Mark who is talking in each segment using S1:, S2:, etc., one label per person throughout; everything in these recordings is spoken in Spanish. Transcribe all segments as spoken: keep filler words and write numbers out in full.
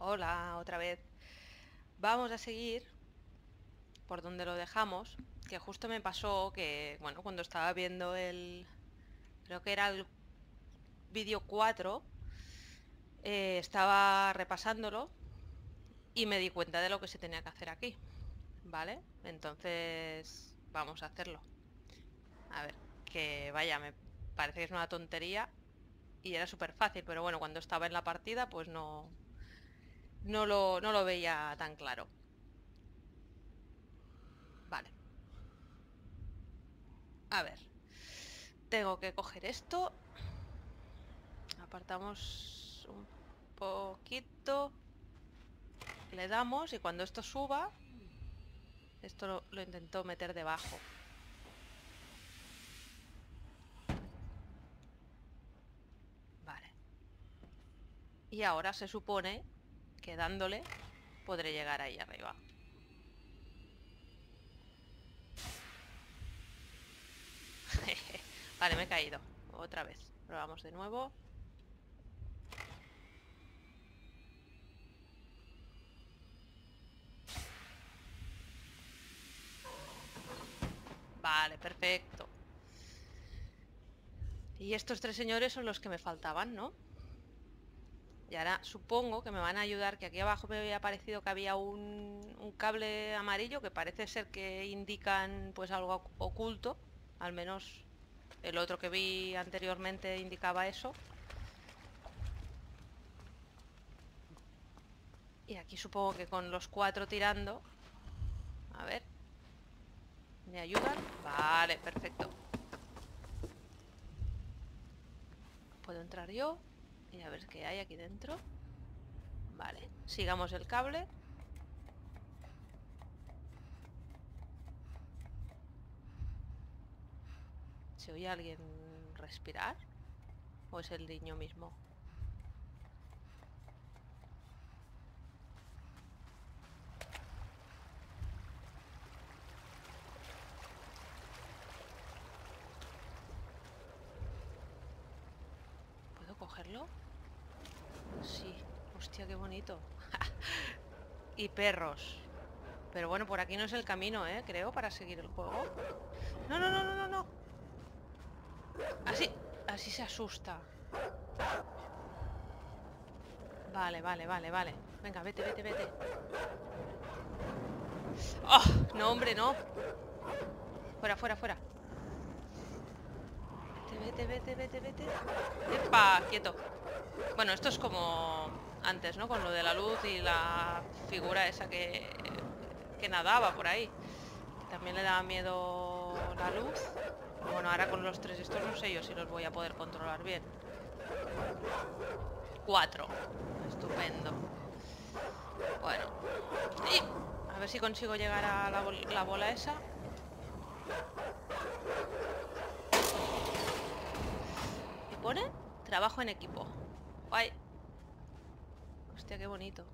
S1: Hola, otra vez. Vamos a seguir por donde lo dejamos, que justo me pasó que, bueno, cuando estaba viendo el, creo que era el vídeo cuatro, eh, estaba repasándolo y me di cuenta de lo que se tenía que hacer aquí, ¿vale? Entonces, vamos a hacerlo. A ver, que vaya, me parece que es una tontería y era súper fácil, pero bueno, cuando estaba en la partida, pues no, no lo, no lo veía tan claro. Vale, a ver. Tengo que coger esto. Apartamos un poquito. Le damos y cuando esto suba, esto lo, lo intento meter debajo. Vale. Y ahora se supone que dándole podré llegar ahí arriba. Vale, me he caído. Otra vez. Probamos de nuevo. Vale, perfecto. Y estos tres señores son los que me faltaban, ¿no? Y ahora supongo que me van a ayudar, que aquí abajo me había parecido que había un, un cable amarillo que parece ser que indican pues algo oculto. Al menos el otro que vi anteriormente indicaba eso. Y aquí supongo que con los cuatro tirando... A ver. ¿Me ayudan? Vale, perfecto. Puedo entrar yo y a ver qué hay aquí dentro. Vale, sigamos el cable. ¿Se oye a alguien respirar? ¿O es el niño mismo? ¿Puedo cogerlo? Sí. Hostia, qué bonito. Y perros. Pero bueno, por aquí no es el camino, ¿eh? Creo, para seguir el juego. No, no, no, no, no, no. Así, así se asusta. Vale, vale, vale, vale. Venga, vete, vete, vete. ¡Oh! No, hombre, no. Fuera, fuera, fuera. Vete, vete, vete, vete, vete. ¡Epa! Quieto. Bueno, esto es como antes, ¿no? Con lo de la luz y la figura esa que, que nadaba por ahí. Que también le daba miedo la luz. Pero bueno, ahora con los tres estos no sé yo si los voy a poder controlar bien. Cuatro. Estupendo. Bueno. Y a ver si consigo llegar a la, bol la bola esa. ¿Qué pone? Trabajo en equipo. Guay. Hostia, qué bonito.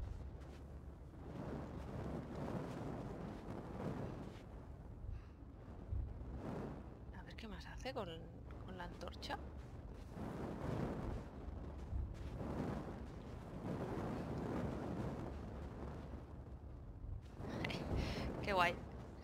S1: A ver qué más hace con, con la antorcha. Qué guay.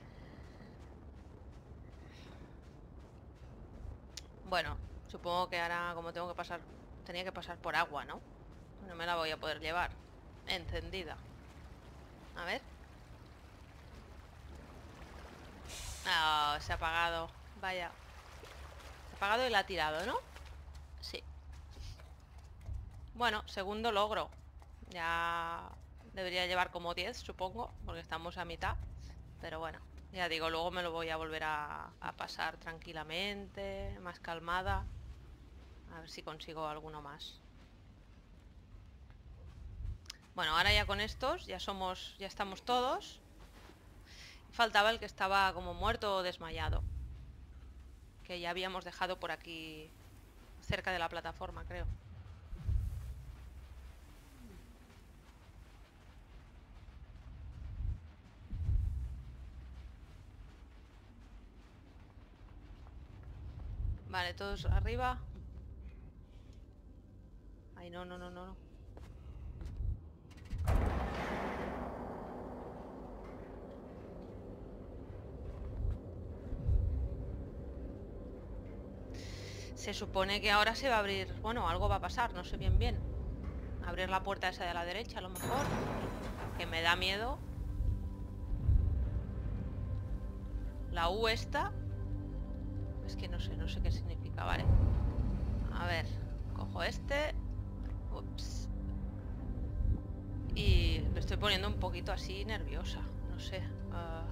S1: Bueno, supongo que ahora como tengo que pasar... Tenía que pasar por agua, ¿no? No me la voy a poder llevar encendida. A ver. Ah, se ha apagado. Vaya. Se ha apagado y la ha tirado, ¿no? Sí. Bueno, segundo logro. Ya debería llevar como diez, supongo, porque estamos a mitad. Pero bueno, ya digo, luego me lo voy a volver a, a pasar tranquilamente, más calmada. A ver si consigo alguno más. Bueno, ahora ya con estos ya somos, ya estamos todos. Faltaba el que estaba como muerto o desmayado, que ya habíamos dejado por aquí cerca de la plataforma, creo. Vale, todos arriba. Ay, no, no, no, no, no. Se supone que ahora se va a abrir... Bueno, algo va a pasar, no sé bien bien. Abrir la puerta esa de la derecha a lo mejor. Que me da miedo. La U esta. Es que no sé, no sé qué significa, vale. A ver, cojo este. Ups. Y me estoy poniendo un poquito así nerviosa. No sé. Uh...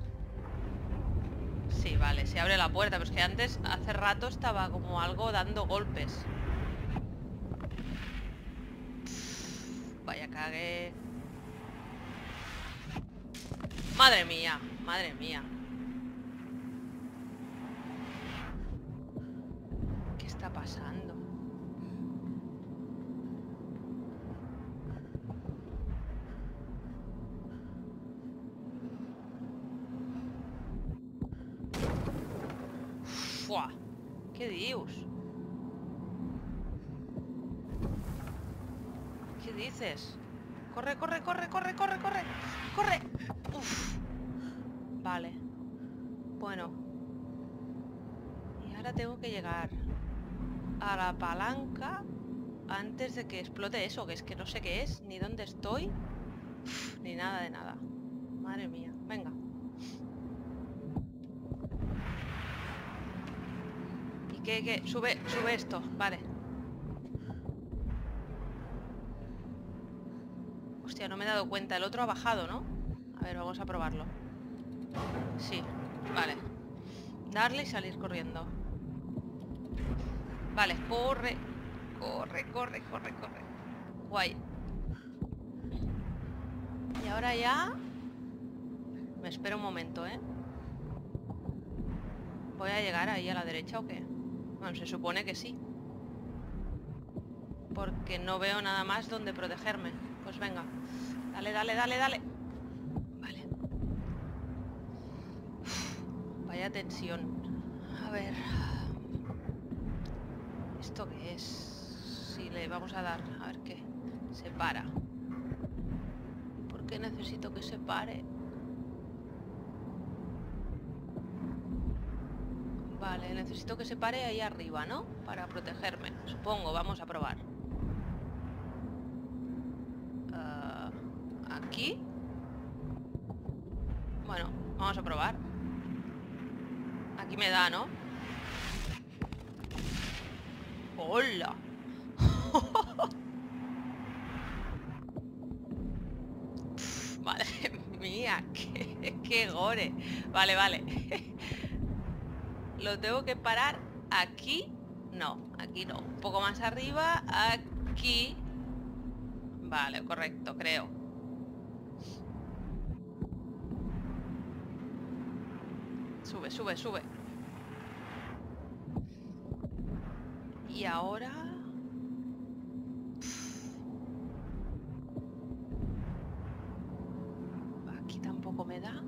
S1: Sí, vale, se abre la puerta. Pero es que antes, hace rato, estaba como algo dando golpes. Pff, vaya cague. Madre mía, madre mía. ¿Qué está pasando? ¡Fua! ¿Qué dios? ¿Qué dices? Corre, corre, corre, corre, corre, corre. ¡Corre! Uf. Vale. Bueno. Y ahora tengo que llegar a la palanca antes de que explote eso, que es que no sé qué es, ni dónde estoy, uf, ni nada de nada. Madre mía, venga. ¿Y qué, qué? Sube, sube esto, vale. Hostia, no me he dado cuenta, el otro ha bajado, ¿no? A ver, vamos a probarlo. Sí, vale. Darle y salir corriendo. Vale, corre. Corre, corre, corre, corre. Guay. Y ahora ya... Me espero un momento, ¿eh? ¿Voy a llegar ahí a la derecha o qué? Bueno, se supone que sí. Porque no veo nada más donde protegerme. Pues venga. Dale, dale, dale, dale. Vale. Uf, vaya tensión. A ver... ¿Esto qué es? Si le vamos a dar... A ver qué. Se para. ¿Por qué necesito que se pare? Vale, necesito que se pare ahí arriba, ¿no? Para protegerme. Supongo, vamos a probar. Uh, ¿Aquí? Bueno, vamos a probar. Aquí me da, ¿no? ¡Hola! Pff, madre mía, qué, qué gore. Vale, vale. Lo tengo que parar aquí. No, aquí no. Un poco más arriba. Aquí. Vale, correcto, creo. Sube, sube, sube. Y ahora... Aquí tampoco me da.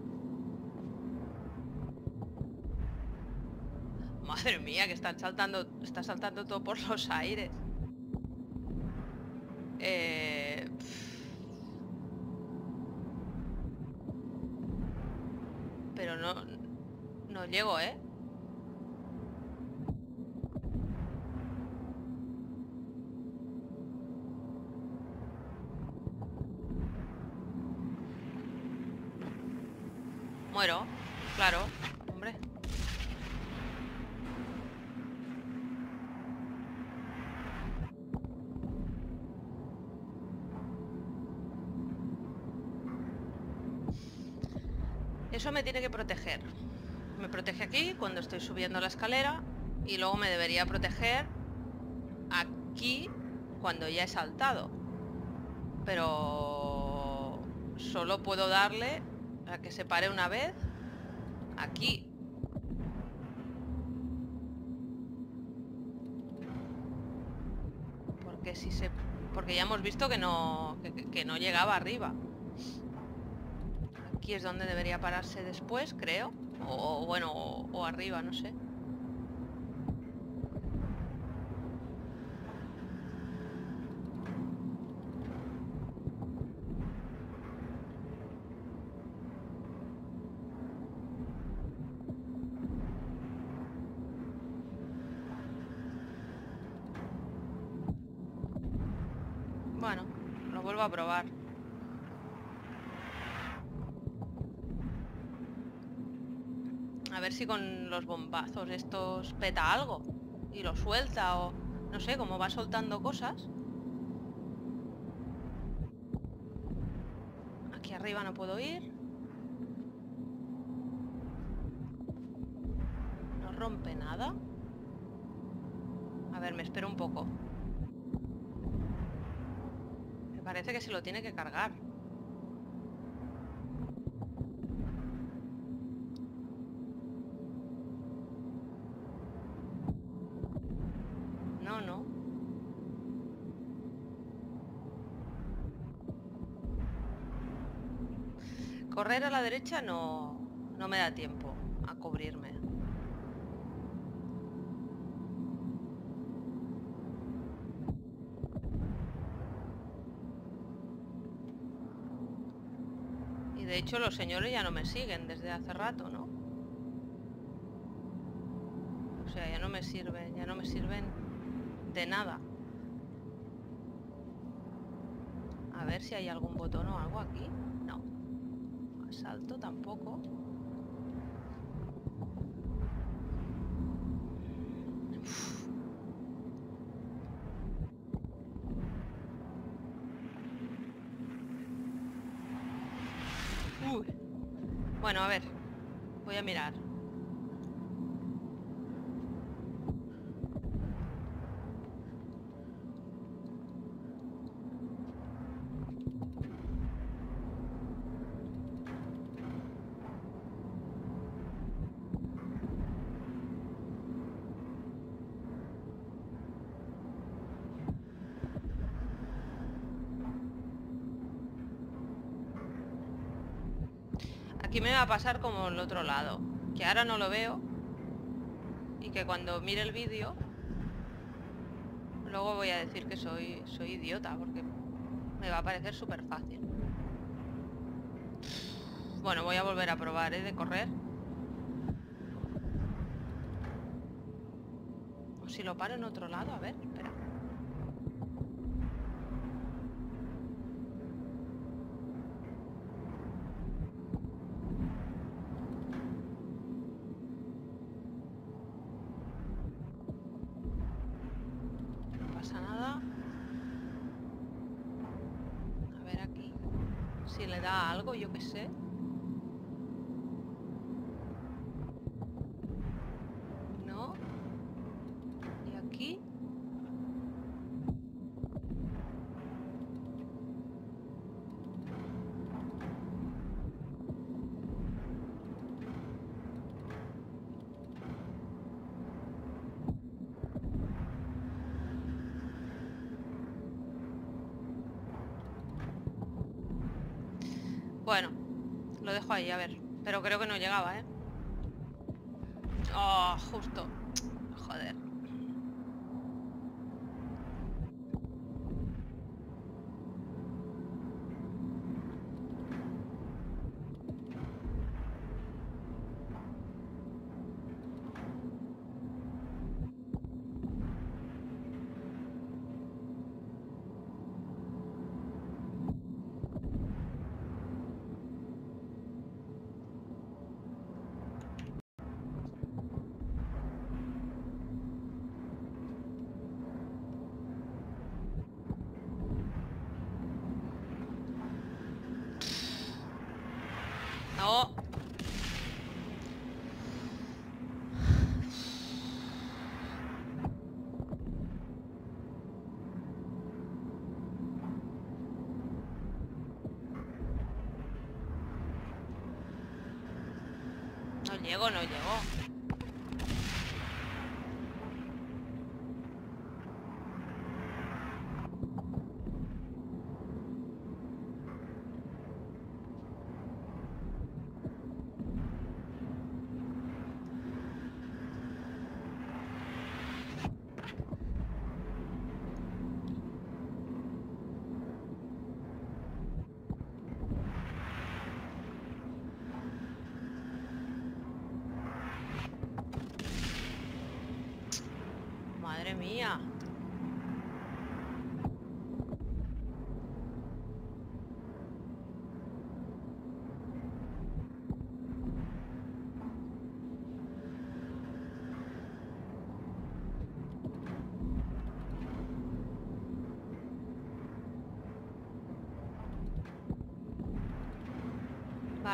S1: Madre mía, que están saltando, está saltando todo por los aires. Eh... Pero no... No llego, ¿eh? Muero, claro, hombre. Eso me tiene que proteger. Me protege aquí cuando estoy subiendo la escalera y luego me debería proteger aquí cuando ya he saltado. Pero solo puedo darle a que se pare una vez aquí. Porque si se... Porque ya hemos visto que no, que, que no llegaba arriba. Aquí es donde debería pararse después, creo. O, bueno, o, o arriba, no sé. Bueno, lo vuelvo a probar. A ver si con los bombazos estos peta algo y lo suelta o... no sé, como va soltando cosas. Aquí arriba no puedo ir. No rompe nada. A ver, me espero un poco. Me parece que se lo tiene que cargar. No, no. Correr a la derecha no, no me da tiempo a cubrirme. Y de hecho los señores ya no me siguen desde hace rato, ¿no? O sea, ya no me sirven, ya no me sirven de nada. A ver si hay algún botón o algo aquí. No. Asalto tampoco. Uf. Uy. Bueno, a ver. Voy a mirar. Aquí me va a pasar como el otro lado, que ahora no lo veo y que cuando mire el vídeo luego voy a decir que soy, soy idiota porque me va a parecer súper fácil. Bueno, voy a volver a probar, ¿eh? De correr. O si lo paro en otro lado, a ver, espera. No pasa nada. A ver aquí. Si le da algo, yo qué sé. No. Y aquí. Bueno, lo dejo ahí, a ver. Pero creo que no llegaba, ¿eh? Oh, justo. Joder. No. No llego, no llego.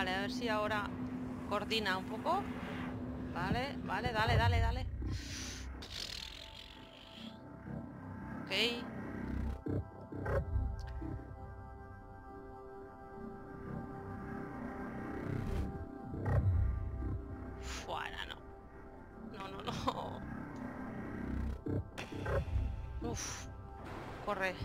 S1: Vale, a ver si ahora coordina un poco. Vale, vale, dale, dale, dale. Ok. Fuera, no. No, no, no. Uf. Corre.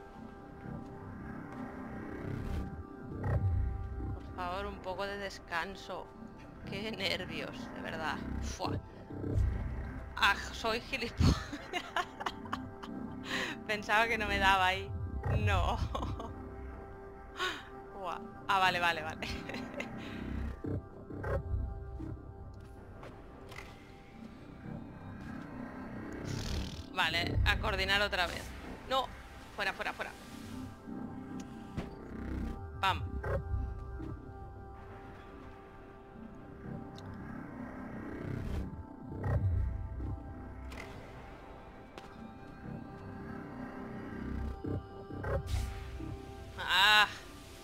S1: Por favor, un poco de descanso. Qué nervios, de verdad. Fua. Ah, soy gilipollas. Pensaba que no me daba ahí. No. Fua. Ah, vale, vale, vale. Vale, a coordinar otra vez. No. Fuera, fuera, fuera. Pam. Ah.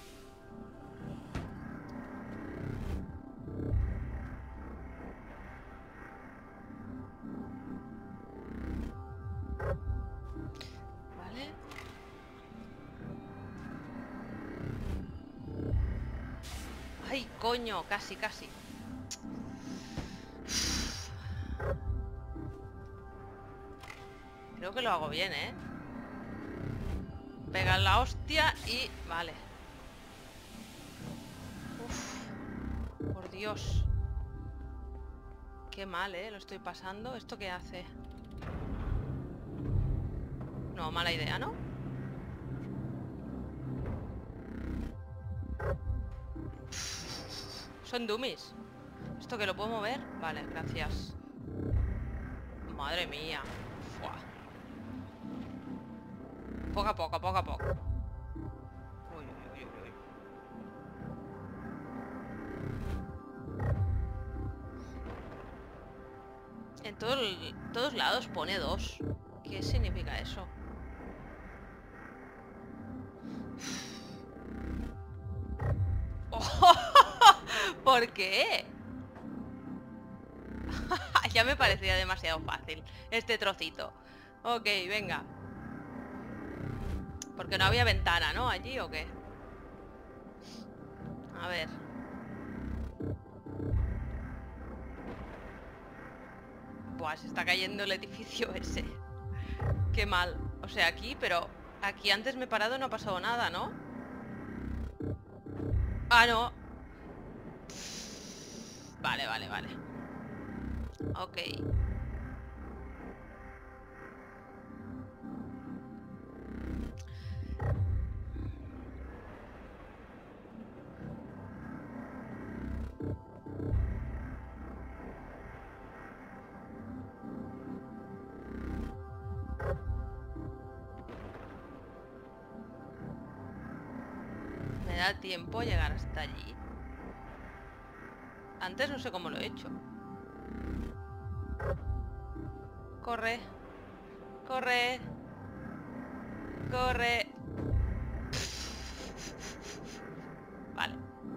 S1: Vale. Ay, coño, casi, casi. Creo que lo hago bien, ¿eh? Pegar la hostia y... Vale. Uf. Por Dios. Qué mal, ¿eh? Lo estoy pasando. ¿Esto qué hace? No, mala idea, ¿no? Son dummies. ¿Esto que lo puedo mover? Vale, gracias. Madre mía. Fua. Poco a poco, poco a poco. Uy, uy, uy, uy. En todo el- todos lados pone dos. ¿Qué significa eso? ¿Por qué? Ya me parecía demasiado fácil este trocito. Ok, venga. Porque no había ventana, ¿no? Allí o qué. A ver. Buah, se está cayendo el edificio ese. Qué mal. O sea, aquí, pero aquí antes me he parado y no ha pasado nada, ¿no? Ah, no. Vale, vale, vale. Ok. ¿Me da tiempo llegar hasta allí? Antes no sé cómo lo he hecho. Corre. Corre. Corre. Vale.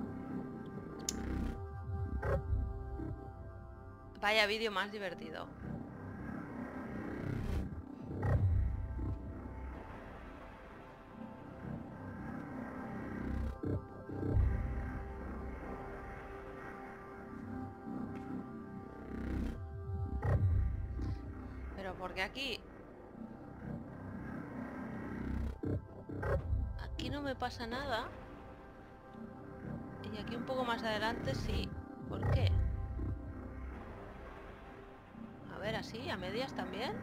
S1: Vaya vídeo más divertido. Pero porque aquí... Aquí no me pasa nada. Y aquí un poco más adelante sí. ¿Por qué? A ver, así, a medias también.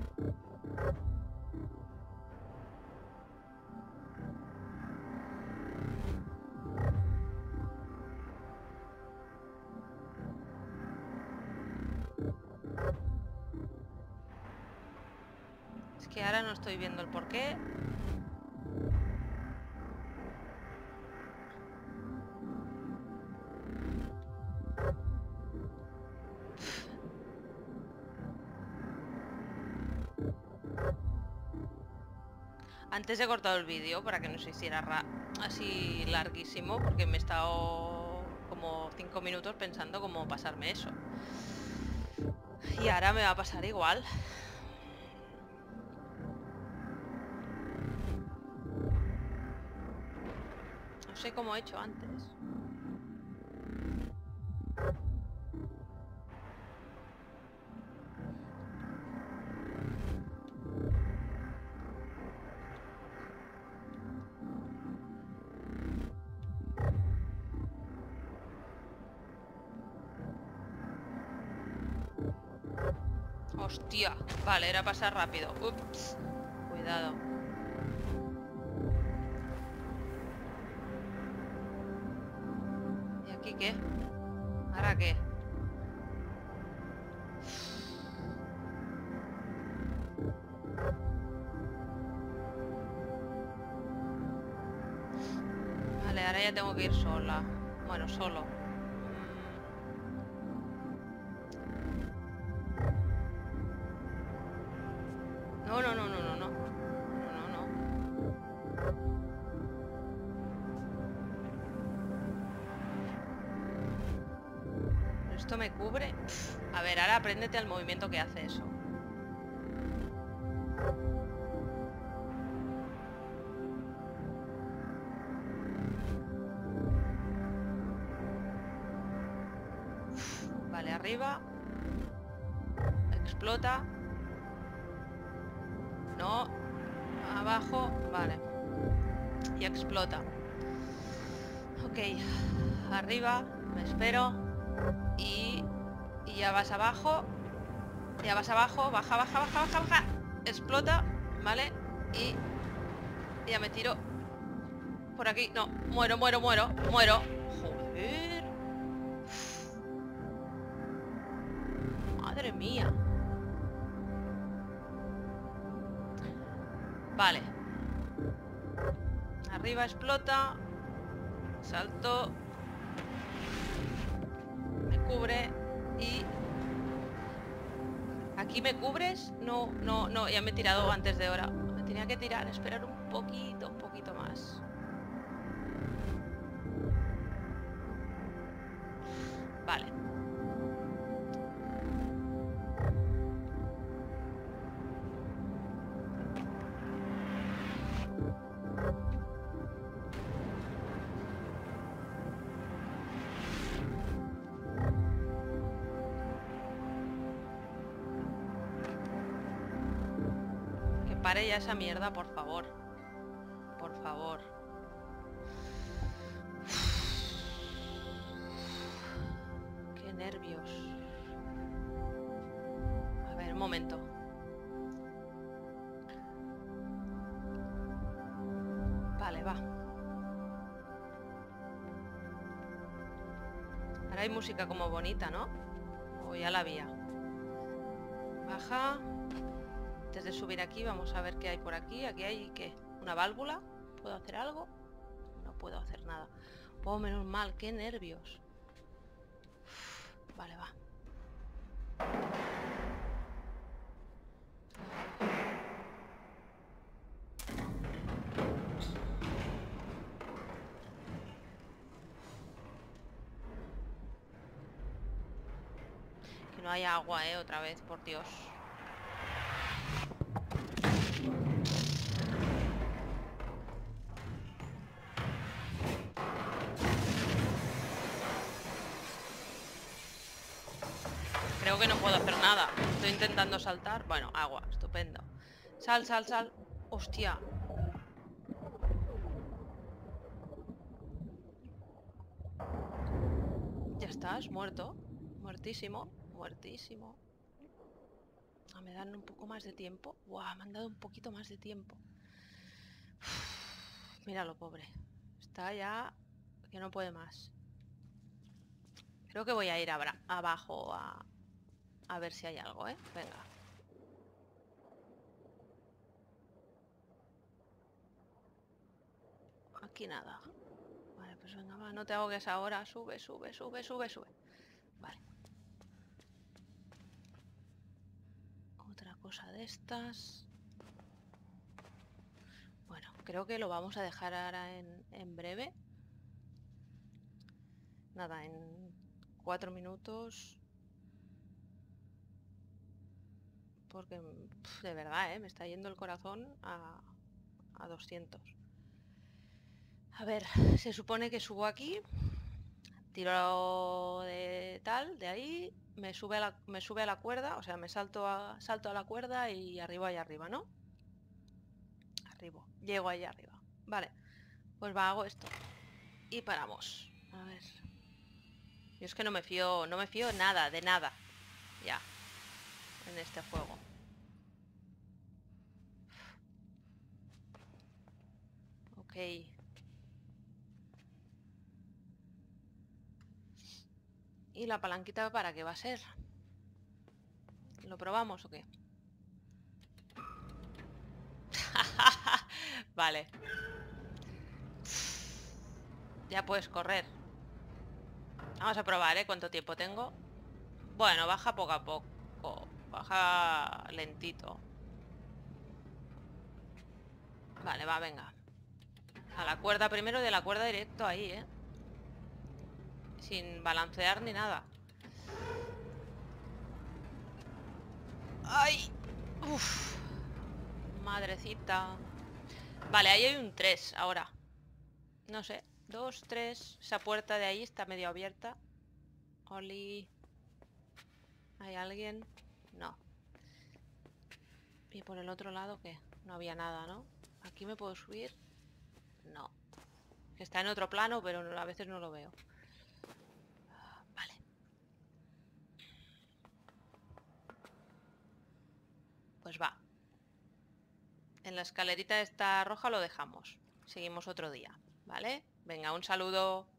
S1: Es que ahora no estoy viendo el porqué. Antes he cortado el vídeo para que no se hiciera ra así larguísimo, porque me he estado como cinco minutos pensando cómo pasarme eso. Y ahora me va a pasar igual. No sé cómo he hecho antes. Hostia, vale, era pasar rápido. Ups, cuidado. ¿Y aquí qué? ¿Ahora qué? Vale, ahora ya tengo que ir sola. Bueno, solo. No, no, no, no, no, no. No, no, no. ¿Esto me cubre? A ver, ahora apréndete al movimiento que hace eso. Vale, arriba. Explota. No. Abajo. Vale. Y explota. Ok. Arriba. Me espero. Y... Y ya vas abajo. Ya vas abajo. Baja, baja, baja, baja, baja. Explota. Vale. Y... Ya me tiro. Por aquí. No. Muero, muero, muero. Muero. Joder. Madre mía. Vale. Arriba explota. Salto. Me cubre. Y... ¿Aquí me cubres? No, no, no. Ya me he tirado antes de hora. Me tenía que tirar. Esperar un poquito, un poquito más. Vale. Pare ya esa mierda, por favor. Por favor. Qué nervios. A ver, un momento. Vale, va. Ahora hay música como bonita, ¿no? O ya la había. Baja. Antes de subir aquí, vamos a ver qué hay por aquí. Aquí hay, ¿qué? ¿Una válvula? ¿Puedo hacer algo? No puedo hacer nada. Oh, menos mal, qué nervios. Uf, vale, va. Que no haya agua, eh, otra vez, por Dios. Creo que no puedo hacer nada. Estoy intentando saltar. Bueno, agua, estupendo. Sal, sal, sal. Hostia. Ya estás, muerto. Muertísimo. Muertísimo. Ah, me dan un poco más de tiempo. Buah, me han dado un poquito más de tiempo. Uf, míralo, pobre. Está ya que no puede más. Creo que voy a ir abajo a, a ver si hay algo, ¿eh? Venga. Aquí nada. Vale, pues venga, va, no te ahogues ahora. Sube, sube, sube, sube, sube. Vale. Otra cosa de estas. Bueno, creo que lo vamos a dejar ahora en, en breve. Nada, en cuatro minutos. Porque, pf, de verdad, ¿eh? Me está yendo el corazón a, a doscientos. A ver, se supone que subo aquí. Tiro de tal, de ahí. Me sube a la, me sube a la cuerda. O sea, me salto a, salto a la cuerda y arriba y arriba, ¿no? Arriba. Llego ahí arriba. Vale. Pues va, hago esto. Y paramos. A ver. Yo es que no me fío, no me fío nada, de nada. Ya. En este juego. Ok. ¿Y la palanquita para qué va a ser? ¿Lo probamos o qué? Vale. Ya puedes correr. Vamos a probar, ¿eh? ¿Cuánto tiempo tengo? Bueno, baja poco a poco. Baja lentito. Vale, va, venga. A la cuerda primero, de la cuerda directo ahí, ¿eh? Sin balancear ni nada. ¡Ay! Uf. Madrecita. Vale, ahí hay un tres ahora. No sé. Dos, tres. Esa puerta de ahí está medio abierta. Oli. ¿Hay alguien? No. ¿Y por el otro lado qué? No había nada, ¿no? ¿Aquí me puedo subir? No. Que está en otro plano, pero a veces no lo veo. Vale. Pues va. En la escalerita esta roja lo dejamos. Seguimos otro día, ¿vale? Venga, un saludo.